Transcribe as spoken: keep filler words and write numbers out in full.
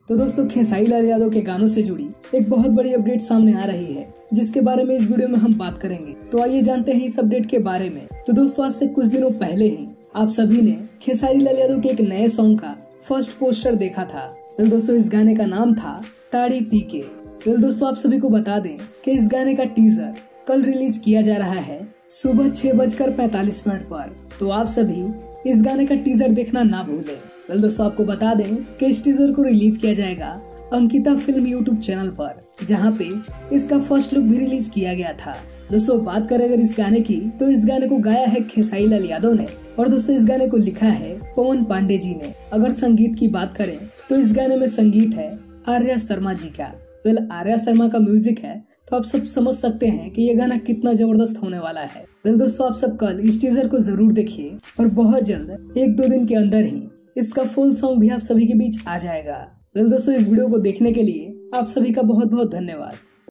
तो दोस्तों खेसारी लाल यादव के गानों से जुड़ी एक बहुत बड़ी अपडेट सामने आ रही है, जिसके बारे में इस वीडियो में हम बात करेंगे। तो आइए जानते हैं इस अपडेट के बारे में। तो दोस्तों आज से कुछ दिनों पहले ही आप सभी ने खेसारी लाल यादव के एक नए सॉन्ग का फर्स्ट पोस्टर देखा था। तो दोस्तों इस गाने का नाम था ताड़ी पी के। तो दोस्तों आप सभी को बता दें कि इस गाने का टीजर कल रिलीज किया जा रहा है सुबह छह बजकर पैतालीस मिनट पर। तो आप सभी इस गाने का टीजर देखना ना भूलें। वेल दोस्तों आपको बता दें कि इस टीजर को रिलीज किया जाएगा अंकिता फिल्म यूट्यूब चैनल पर, जहां पे इसका फर्स्ट लुक भी रिलीज किया गया था। दोस्तों बात करें अगर इस गाने की, तो इस गाने को गाया है खेसारी लाल यादव ने और दोस्तों इस गाने को लिखा है पवन पांडे जी ने। अगर संगीत की बात करें तो इस गाने में संगीत है आर्या शर्मा जी का। वेल आर्या शर्मा का म्यूजिक है, तो आप सब समझ सकते हैं कि ये गाना कितना जबरदस्त होने वाला है। वेल दोस्तों आप सब कल इस टीजर को जरूर देखिए और बहुत जल्द एक दो दिन के अंदर ही इसका फुल सॉन्ग भी आप सभी के बीच आ जाएगा। वेल दोस्तों इस वीडियो को देखने के लिए आप सभी का बहुत बहुत धन्यवाद।